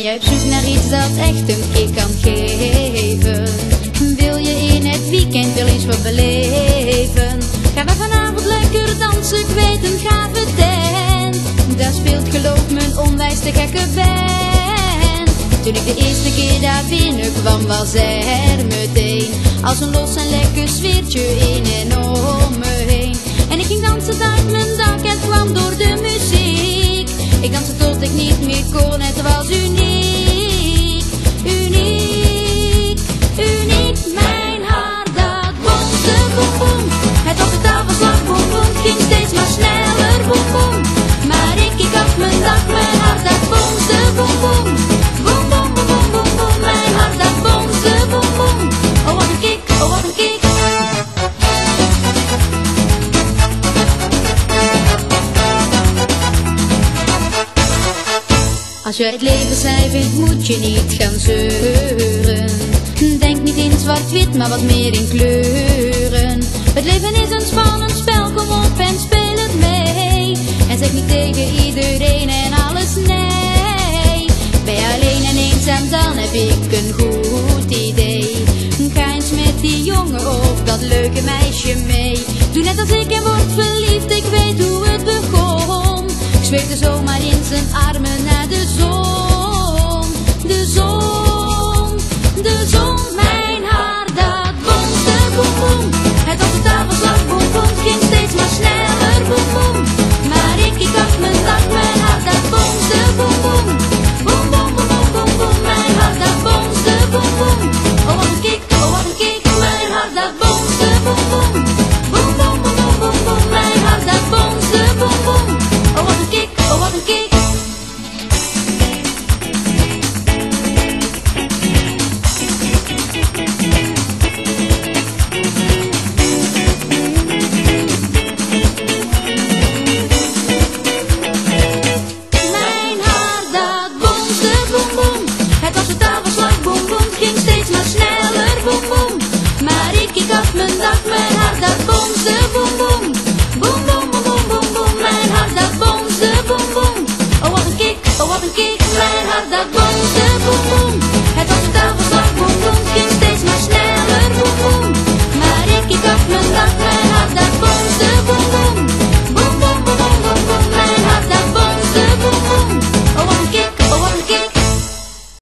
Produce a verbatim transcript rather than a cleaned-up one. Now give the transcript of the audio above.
Ben jij op zoek naar iets dat echt een kick kan geven? Wil je in het weekend wel eens wat beleven? Gaan we vanavond lekker dansen, ik weet een gave tent. Daar speelt geloof me een onwijs te gekke band. Toen ik de eerste keer daar binnenkwam was er meteen als een los en lekker sfeertje in en om me heen. En ik ging dansen uit mijn dak, het kwam door de muziek. Ik danste tot ik niet meer kon, het was uniek. Uniek, uniek. Mijn hart dat bonsde, boem boem. Het was de tafelslag, boem boem. Ging steeds maar sneller, boem boem. Maar ik kiek af mijn dak, mijn hart dat bonsde, boem boem. Boem boem, boem boem, boem boem. Mijn hart dat bonsde, boem boem. Oh wat een kick, oh wat een kick. Als je het leven saai vindt, moet je niet gaan zeuren. Denk niet in zwart-wit, maar wat meer in kleuren. Het leven is een spannend spel, kom op en speel het mee. En zeg niet tegen iedereen en alles nee. Ben je alleen en eenzaam, dan heb ik een goed idee. Ga eens met die jongen of dat leuke meisje mee. Doe net als ik en word verliefd, ik weet hoe het begon. Ik zweefde zomaar in zijn armen naar de zon.